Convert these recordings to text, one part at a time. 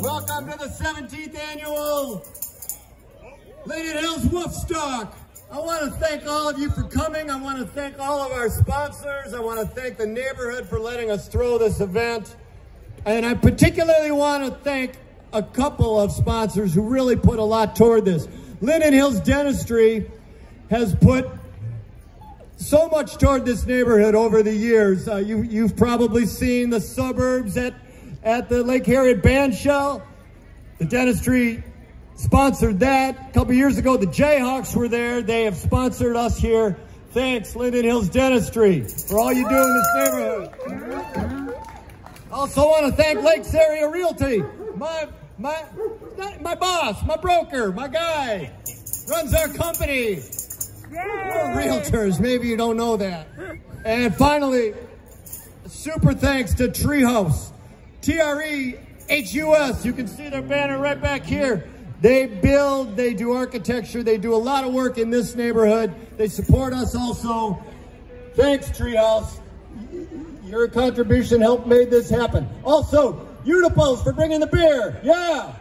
Welcome to the 17th annual Linden Hills Woofstock. I want to thank all of you for coming. I want to thank all of our sponsors. I want to thank the neighborhood for letting us throw this event. And I particularly want to thank a couple of sponsors who really put a lot toward this. Linden Hills Dentistry has put so much toward this neighborhood over the years. You've probably seen the suburbs at the Lake Harriet Bandshell. The dentistry sponsored that. A couple years ago, the Jayhawks were there. They have sponsored us here. Thanks, Linden Hills Dentistry, for all you do in this neighborhood. Also want to thank Lakes Area Realty. My boss, my broker, my guy, runs our company. We're realtors, maybe you don't know that. And finally, super thanks to Treehouse, TREHUS. You can see their banner right back here. They build, they do architecture, they do a lot of work in this neighborhood. They support us also. Thanks, Treehouse. Your contribution helped make this happen. Also, Unipulse for bringing the beer. Yeah.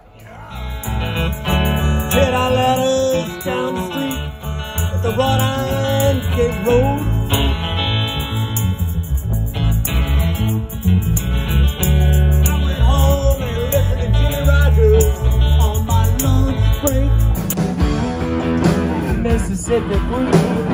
Hit our ladders down the street at the wrought iron gate road. I went home and listened to Jimmy Rogers on my lunch break. Mississippi Blues.